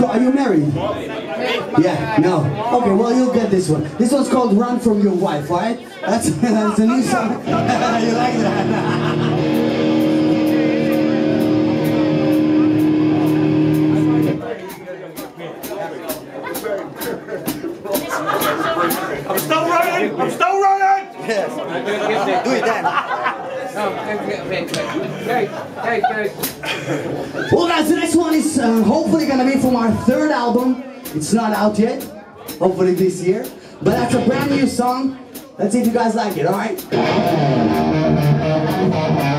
Are you married? Yeah, no. Okay, well you'll get this one. This one's called Run From Your Wife, right? That's a new song. You like that? I'm still running! I'm still running! Yes. Do it then. Well guys, the next one is hopefully gonna be from our third album. It's not out yet. Hopefully this year. But that's a brand new song. Let's see if you guys like it, alright?